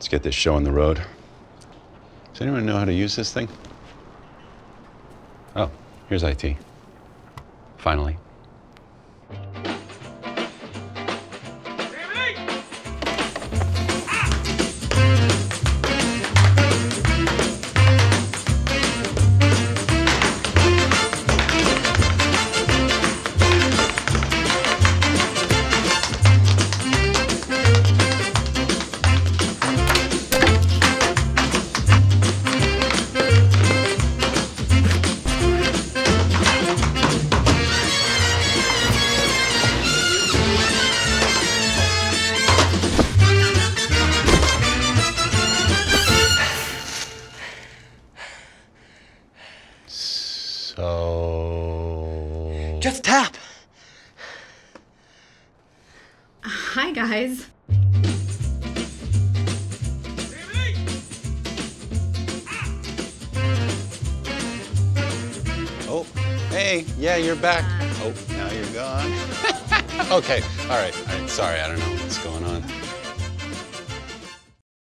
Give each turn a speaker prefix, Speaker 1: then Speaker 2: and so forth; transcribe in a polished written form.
Speaker 1: Let's get this show on the road. Does anyone know how to use this thing? Oh, here's IT. Finally. So...
Speaker 2: Just tap!
Speaker 3: Hi, guys.
Speaker 1: Oh, hey, yeah, you're back. Oh, now you're gone. Okay, all right, sorry, I don't know what's going on.